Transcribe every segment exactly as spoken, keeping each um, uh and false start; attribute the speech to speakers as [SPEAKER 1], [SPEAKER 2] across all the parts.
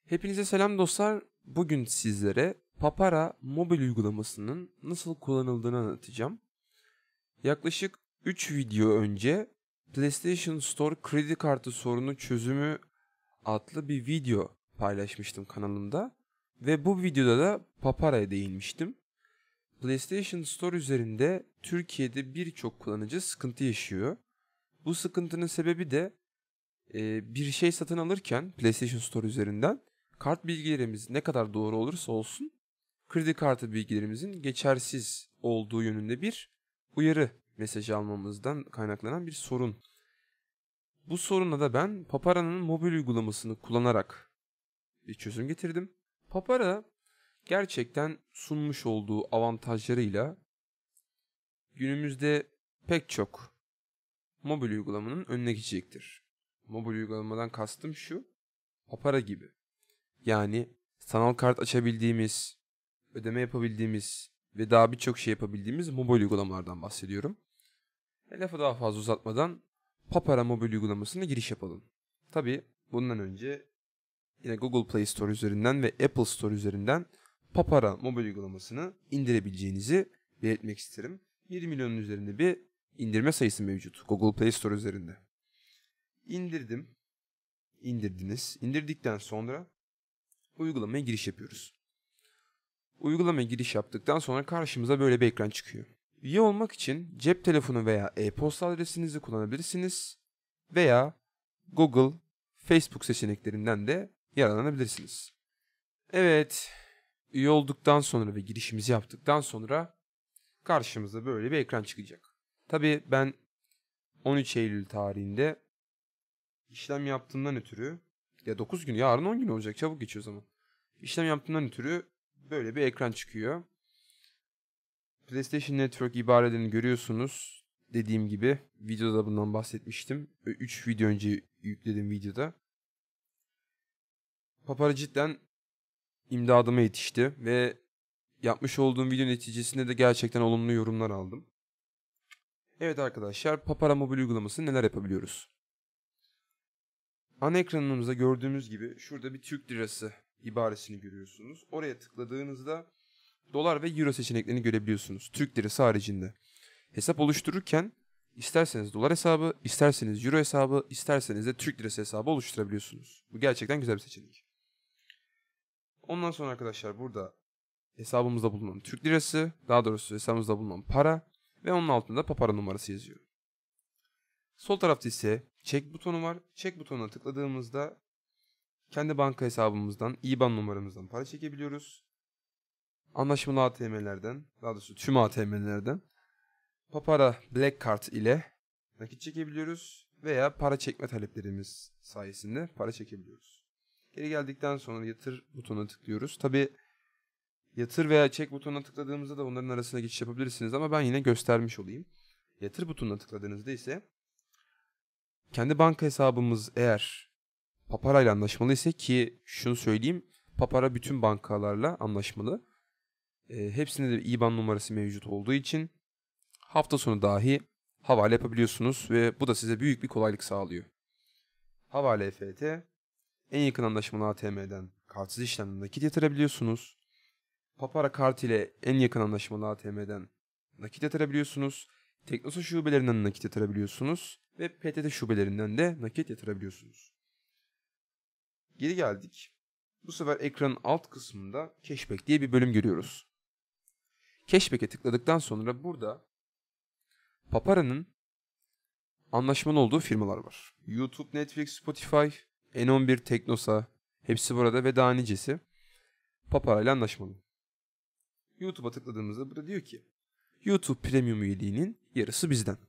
[SPEAKER 1] Hepinize selam dostlar. Bugün sizlere Papara mobil uygulamasının nasıl kullanıldığını anlatacağım. Yaklaşık üç video önce PlayStation Store kredi kartı sorunu çözümü adlı bir video paylaşmıştım kanalımda. Ve bu videoda da Papara'ya değinmiştim. PlayStation Store üzerinde Türkiye'de birçok kullanıcı sıkıntı yaşıyor. Bu sıkıntının sebebi de e, bir şey satın alırken PlayStation Store üzerinden kart bilgilerimiz ne kadar doğru olursa olsun kredi kartı bilgilerimizin geçersiz olduğu yönünde bir uyarı mesajı almamızdan kaynaklanan bir sorun. Bu soruna da ben Papara'nın mobil uygulamasını kullanarak bir çözüm getirdim. Papara gerçekten sunmuş olduğu avantajlarıyla günümüzde pek çok mobil uygulamanın önüne geçecektir. Mobil uygulamadan kastım şu: Papara gibi. Yani sanal kart açabildiğimiz, ödeme yapabildiğimiz ve daha birçok şey yapabildiğimiz mobil uygulamalardan bahsediyorum. E, lafı daha fazla uzatmadan Papara mobil uygulamasına giriş yapalım. Tabii bundan önce yine Google Play Store üzerinden ve Apple Store üzerinden Papara mobil uygulamasını indirebileceğinizi belirtmek isterim. bir milyonun üzerinde bir indirme sayısı mevcut Google Play Store üzerinde. İndirdim. İndirdiniz. İndirdikten sonra uygulamaya giriş yapıyoruz. Uygulamaya giriş yaptıktan sonra karşımıza böyle bir ekran çıkıyor. Üye olmak için cep telefonu veya e-posta adresinizi kullanabilirsiniz veya Google, Facebook seçeneklerinden de yararlanabilirsiniz. Evet, üye olduktan sonra ve girişimizi yaptıktan sonra karşımıza böyle bir ekran çıkacak. Tabii ben on üç Eylül tarihinde işlem yaptığımdan ötürü, ya dokuz gün, yarın on gün olacak, çabuk geçiyor zaman. İşlem yaptığımdan ötürü böyle bir ekran çıkıyor. PlayStation Network ibarelerini görüyorsunuz. Dediğim gibi videoda bundan bahsetmiştim. üç video önce yüklediğim videoda. Papara cidden imdadıma yetişti ve yapmış olduğum video neticesinde de gerçekten olumlu yorumlar aldım. Evet arkadaşlar, Papara mobil uygulaması neler yapabiliyoruz? Ana ekranımızda gördüğümüz gibi şurada bir Türk lirası ibaresini görüyorsunuz. Oraya tıkladığınızda dolar ve euro seçeneklerini görebiliyorsunuz. Türk lirası haricinde. Hesap oluştururken isterseniz dolar hesabı, isterseniz euro hesabı, isterseniz de Türk lirası hesabı oluşturabiliyorsunuz. Bu gerçekten güzel bir seçenek. Ondan sonra arkadaşlar burada hesabımızda bulunan Türk lirası, daha doğrusu hesabımızda bulunan para ve onun altında Papara numarası yazıyor. Sol tarafta ise çek butonu var. Çek butonuna tıkladığımızda kendi banka hesabımızdan, I B A N numaramızdan para çekebiliyoruz. Anlaşmalı A T M'lerden, daha doğrusu tüm A T M'lerden Papara Black Card ile nakit çekebiliyoruz veya para çekme taleplerimiz sayesinde para çekebiliyoruz. Geri geldikten sonra yatır butonuna tıklıyoruz. Tabi yatır veya çek butonuna tıkladığımızda da onların arasına geçiş yapabilirsiniz ama ben yine göstermiş olayım. Yatır butonuna tıkladığınızda ise kendi banka hesabımız eğer Papara ile anlaşmalı ise, ki şunu söyleyeyim, Papara bütün bankalarla anlaşmalı. E, hepsinde de I B A N numarası mevcut olduğu için hafta sonu dahi havale yapabiliyorsunuz ve bu da size büyük bir kolaylık sağlıyor. Havale E F T, en yakın anlaşmalı A T M'den kartsız işlemle nakit yatırabiliyorsunuz. Papara kart ile en yakın anlaşmalı A T M'den nakit yatırabiliyorsunuz. Teknosa şubelerinden nakit yatırabiliyorsunuz ve P T T şubelerinden de nakit yatırabiliyorsunuz. Geri geldik. Bu sefer ekranın alt kısmında Cashback diye bir bölüm görüyoruz. Cashback'e tıkladıktan sonra burada Papara'nın anlaşmalı olduğu firmalar var. YouTube, Netflix, Spotify, N on bir, Teknosa, hepsi burada ve daha nicesi Papara ile anlaşmalı. YouTube'a tıkladığımızda burada diyor ki YouTube Premium üyeliğinin yarısı bizden.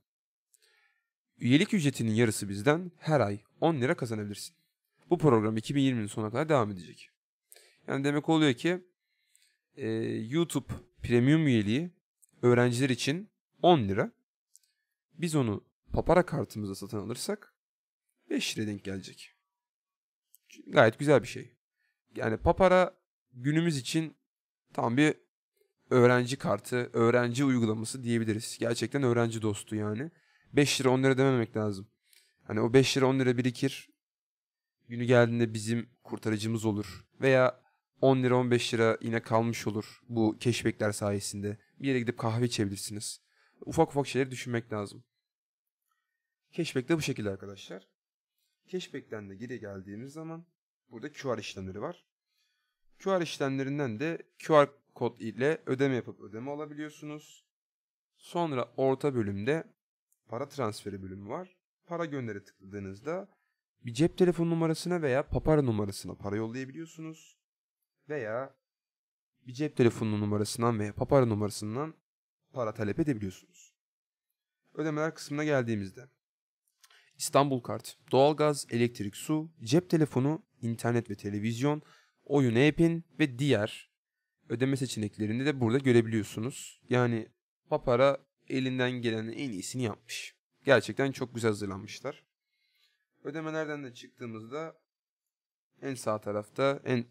[SPEAKER 1] Üyelik ücretinin yarısı bizden, her ay on lira kazanabilirsin. Bu program iki bin yirminin sonuna kadar devam edecek. Yani demek oluyor ki e, YouTube Premium üyeliği öğrenciler için on lira. Biz onu Papara kartımıza satın alırsak beş liraya denk gelecek. Gayet güzel bir şey. Yani Papara günümüz için tam bir öğrenci kartı, öğrenci uygulaması diyebiliriz. Gerçekten öğrenci dostu yani. beş lira on lira dememek lazım. Hani o beş lira on lira birikir. Günü geldiğinde bizim kurtarıcımız olur. Veya on lira on beş lira yine kalmış olur bu cashbackler sayesinde. Bir yere gidip kahve içebilirsiniz. Ufak ufak şeyleri düşünmek lazım. Cashback de bu şekilde arkadaşlar. Cashback'ten de geri geldiğimiz zaman burada Q R işlemleri var. Q R işlemlerinden de Q R kod ile ödeme yapıp ödeme alabiliyorsunuz. Sonra orta bölümde para transferi bölümü var. Para gönderi tıkladığınızda bir cep telefonu numarasına veya Papara numarasına para yollayabiliyorsunuz. Veya bir cep telefonu numarasından veya Papara numarasından para talep edebiliyorsunuz. Ödemeler kısmına geldiğimizde İstanbul Kart, doğalgaz, elektrik, su, cep telefonu, internet ve televizyon, oyun, e-pin ve diğer ödeme seçeneklerini de burada görebiliyorsunuz. Yani Papara elinden gelenin en iyisini yapmış. Gerçekten çok güzel hazırlanmışlar. Ödemelerden de çıktığımızda en sağ tarafta en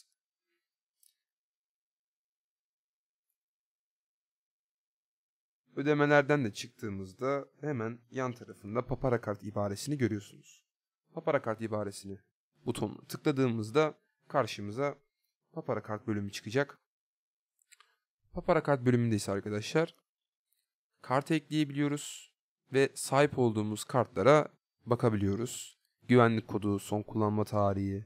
[SPEAKER 1] Ödemelerden de çıktığımızda hemen yan tarafında Papara Kart ibaresini görüyorsunuz. Papara Kart ibaresini butonuna tıkladığımızda karşımıza Papara Kart bölümü çıkacak. Papara Kart bölümünde ise arkadaşlar kart ekleyebiliyoruz ve sahip olduğumuz kartlara bakabiliyoruz. Güvenlik kodu, son kullanma tarihi,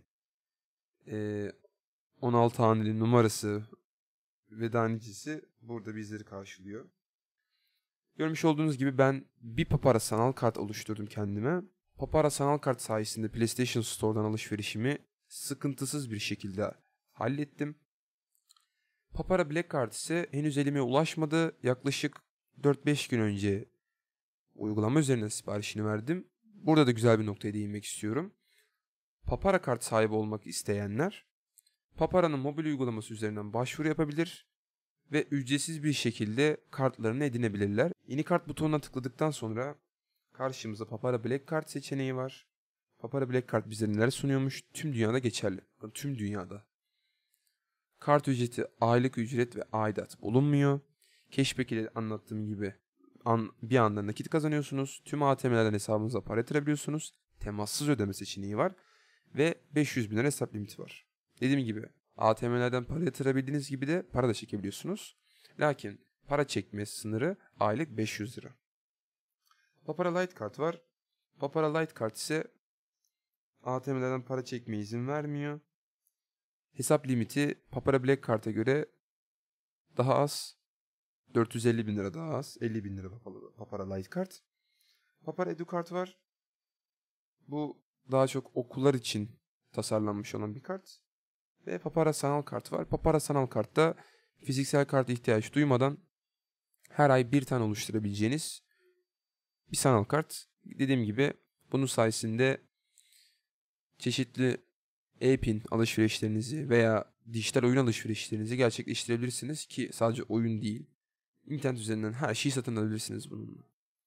[SPEAKER 1] on altı haneli numarası ve daha nicesi burada bizleri karşılıyor. Görmüş olduğunuz gibi ben bir Papara sanal kart oluşturdum kendime. Papara sanal kart sayesinde PlayStation Store'dan alışverişimi sıkıntısız bir şekilde hallettim. Papara Black Card ise henüz elime ulaşmadı. Yaklaşık dört beş gün önce uygulama üzerinden siparişini verdim. Burada da güzel bir noktaya değinmek istiyorum. Papara kart sahibi olmak isteyenler Papara'nın mobil uygulaması üzerinden başvuru yapabilir ve ücretsiz bir şekilde kartlarını edinebilirler. Yeni kart butonuna tıkladıktan sonra karşımıza Papara Black Card seçeneği var. Papara Black Card bize neler sunuyormuş? Tüm dünyada geçerli. Tüm dünyada. Kart ücreti, aylık ücret ve aidat bulunmuyor. Cashback ile anlattığım gibi an, bir anda nakit kazanıyorsunuz. Tüm A T M'lerden hesabınıza para yatırabiliyorsunuz. Temassız ödeme seçeneği var. Ve beş yüz bin lira hesap limiti var. Dediğim gibi A T M'lerden para yatırabildiğiniz gibi de para da çekebiliyorsunuz. Lakin para çekme sınırı aylık beş yüz lira. Papara Lite kart var. Papara Lite kart ise A T M'lerden para çekmeye izin vermiyor. Hesap limiti Papara Black Card'a göre daha az. dört yüz elli bin lira daha az. elli bin lira Papara Lite kart. Papara Edu kart var. Bu daha çok okullar için tasarlanmış olan bir kart. Ve Papara sanal kart var. Papara sanal kartta fiziksel karta ihtiyaç duymadan her ay bir tane oluşturabileceğiniz bir sanal kart. Dediğim gibi bunun sayesinde çeşitli e-pin alışverişlerinizi veya dijital oyun alışverişlerinizi gerçekleştirebilirsiniz ki sadece oyun değil. İnternet üzerinden her şeyi satın alabilirsiniz bununla.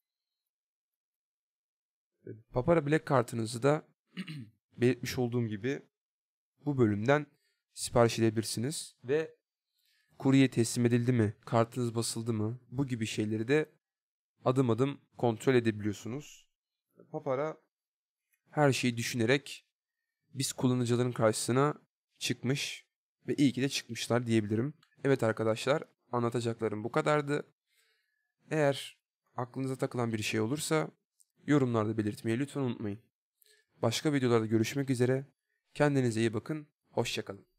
[SPEAKER 1] Papara Black kartınızı da belirtmiş olduğum gibi bu bölümden sipariş edebilirsiniz ve kurye teslim edildi mi, kartınız basıldı mı bu gibi şeyleri de adım adım kontrol edebiliyorsunuz. Papara her şeyi düşünerek biz kullanıcıların karşısına çıkmış ve iyi ki de çıkmışlar diyebilirim. Evet arkadaşlar, anlatacaklarım bu kadardı. Eğer aklınıza takılan bir şey olursa yorumlarda belirtmeyi lütfen unutmayın. Başka videolarda görüşmek üzere. Kendinize iyi bakın. Hoşça kalın.